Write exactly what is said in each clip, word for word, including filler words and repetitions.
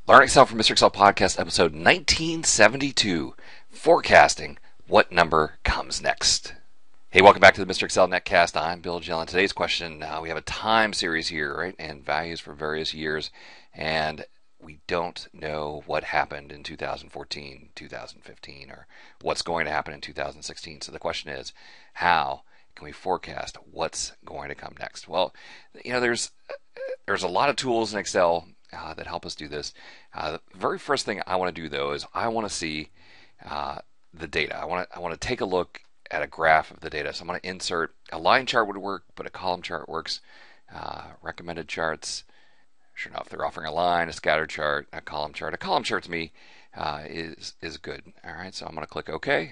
Learn Excel from Mister Excel Podcast, episode nineteen seventy-two, Forecasting What Number Comes Next. Hey, welcome back to the Mister Excel Netcast. I'm Bill Gill. And today's question, uh, we have a time series here, right, and values for various years, and we don't know what happened in two thousand fourteen, two thousand fifteen, or what's going to happen in two thousand sixteen. So the question is, how can we forecast what's going to come next? Well, you know, there's there's a lot of tools in Excel Uh, that help us do this. Uh, the very first thing I want to do, though, is I want to see uh, the data. I want to I want to take a look at a graph of the data. So I'm going to insert a line chart would work, but a column chart works. Uh, recommended charts. Sure enough, they're offering a line, a scatter chart, a column chart. A column chart to me uh, is is good. All right, so I'm going to click OK,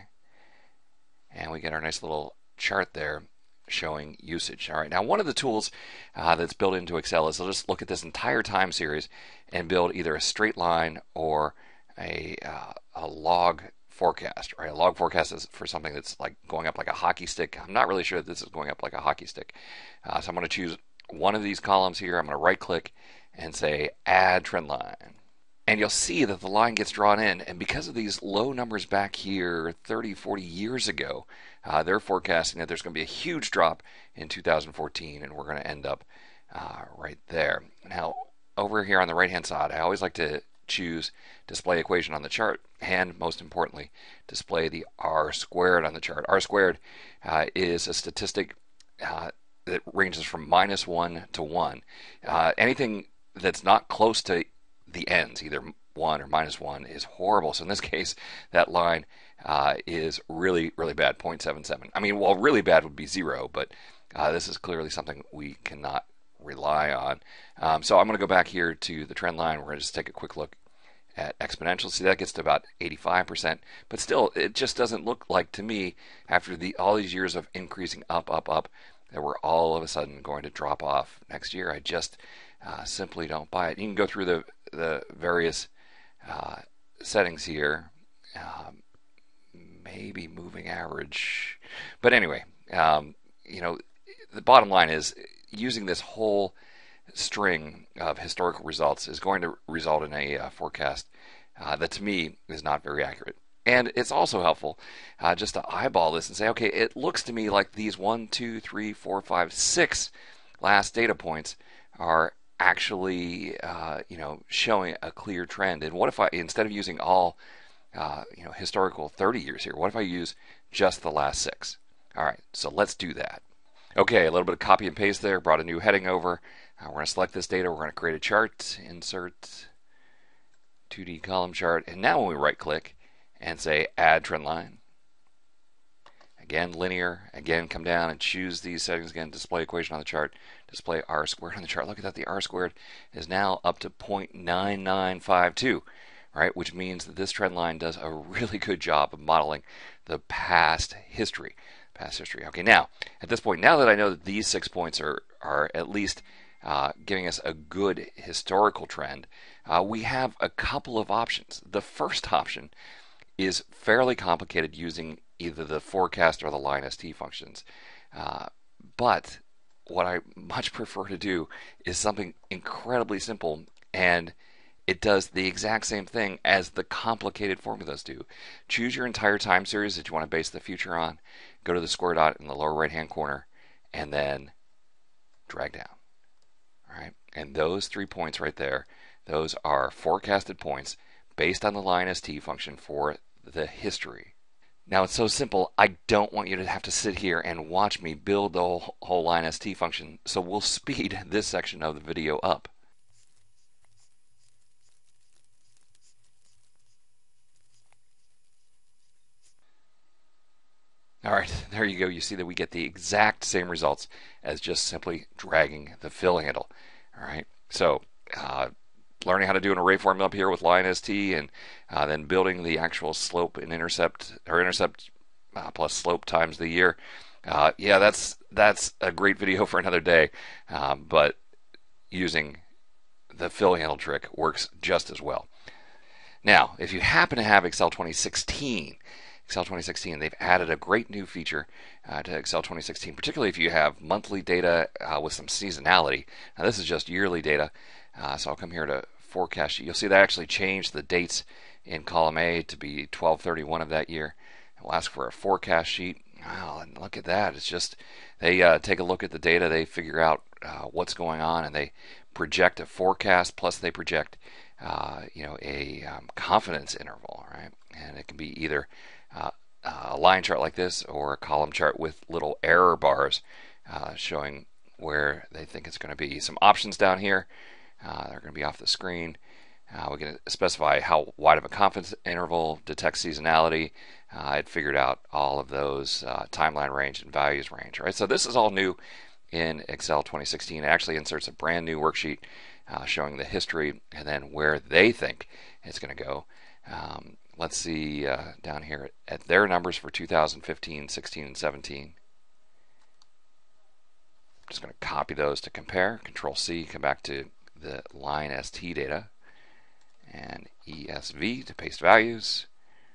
and we get our nice little chart there showing usage. All right, now one of the tools uh, that's built into Excel is I'll just look at this entire time series and build either a straight line or a, uh, a log forecast. Right, a log forecast is for something that's like going up like a hockey stick. I'm not really sure that this is going up like a hockey stick. Uh, so I'm going to choose one of these columns here. I'm going to right click and say add trend line. And you'll see that the line gets drawn in, and because of these low numbers back here thirty, forty years ago, uh, they're forecasting that there's going to be a huge drop in two thousand fourteen, and we're going to end up uh, right there. Now, over here on the right-hand side, I always like to choose display equation on the chart, and most importantly, display the R squared on the chart. R squared uh, is a statistic uh, that ranges from minus one to one. Uh, anything that's not close to the ends, either one or minus one, is horrible. So in this case, that line uh, is really, really bad, zero point seven seven. I mean, well, really bad would be zero, but uh, this is clearly something we cannot rely on. Um, so I'm going to go back here to the trend line. We're going to just take a quick look at exponential. See, that gets to about eighty-five percent, but still, it just doesn't look like to me, after the all these years of increasing up, up, up, that we're all of a sudden going to drop off next year. I just uh, simply don't buy it. You can go through the the various uh, settings here, um, maybe moving average, but anyway, um, you know, the bottom line is using this whole string of historical results is going to result in a uh, forecast uh, that to me is not very accurate. And it's also helpful uh, just to eyeball this and say, okay, it looks to me like these one, two, three, four, five, six last data points are actually uh, you know, showing a clear trend. And what if I, instead of using all uh, you know, historical thirty years here, what if I use just the last six? All right, so let's do that. Okay, a little bit of copy and paste there, brought a new heading over. Uh, we're going to select this data, we're going to create a chart, insert two D column chart, and now when we right click and say add trend line, again, linear. Again, come down and choose these settings again. Display equation on the chart. Display R squared on the chart. Look at that. The R squared is now up to zero point nine nine five two, right? Which means that this trend line does a really good job of modeling the past history. Past history. Okay, now at this point, now that I know that these six points are are at least uh, giving us a good historical trend, uh, we have a couple of options. The first option is fairly complicated, using either the forecast or the line S T functions. Uh, but what I much prefer to do is something incredibly simple, and it does the exact same thing as the complicated formulas do. Choose your entire time series that you want to base the future on. Go to the square dot in the lower right hand corner, and then drag down. All right, and those three points right there, those are forecasted points based on the line S T function for the history. Now, it's so simple, I don't want you to have to sit here and watch me build the whole, whole line S T function, so we'll speed this section of the video up. All right, there you go. You see that we get the exact same results as just simply dragging the fill handle. All right, so uh, learning how to do an array formula up here with line S T, and uh, then building the actual slope and intercept, or intercept uh, plus slope times the year. Uh, yeah, that's that's a great video for another day, um, but using the fill handle trick works just as well. Now, if you happen to have Excel twenty sixteen, Excel twenty sixteen, they've added a great new feature uh, to Excel twenty sixteen, particularly if you have monthly data uh, with some seasonality. Now, this is just yearly data, uh, so I'll come here to forecast sheet. You'll see they actually changed the dates in column A to be twelve thirty-one of that year. We'll ask for a forecast sheet. Wow, and look at that. It's just, they uh, take a look at the data, they figure out uh, what's going on, and they project a forecast, plus they project uh, you know, a um, confidence interval, right? And it can be either uh, a line chart like this or a column chart with little error bars uh, showing where they think it's going to be. Some options down here, uh, they're going to be off the screen. Uh, we can specify how wide of a confidence interval, detect seasonality. Uh, I had figured out all of those, uh, timeline range and values range, right? So this is all new in Excel twenty sixteen. It actually inserts a brand new worksheet uh, showing the history and then where they think it's going to go. Um, let's see uh, down here at, at their numbers for two thousand fifteen, sixteen, and seventeen. I'm just going to copy those to compare. Control C, come back to the line S T data, and E S V to paste values.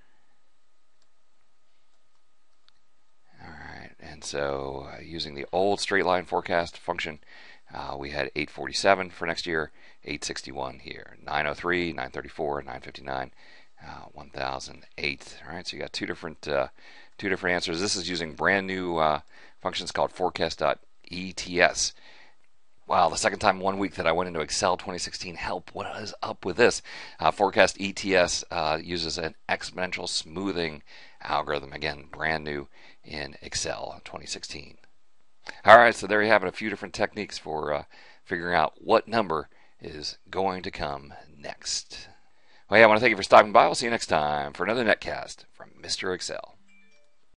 Alright, and so uh, using the old straight line forecast function, uh, we had eight forty-seven for next year, eight sixty-one here, nine oh three, nine thirty-four, nine fifty-nine, uh, one thousand eight. Alright, so you got two different uh, two different answers. This is using brand new uh, functions called forecast dot E T S. Wow, the second time one week that I went into Excel twenty sixteen. Help, what is up with this? Uh, forecast E T S uh, uses an exponential smoothing algorithm. Again, brand new in Excel twenty sixteen. All right, so there you have it, a few different techniques for uh, figuring out what number is going to come next. Well, yeah, I want to thank you for stopping by. We'll see you next time for another netcast from Mister Excel.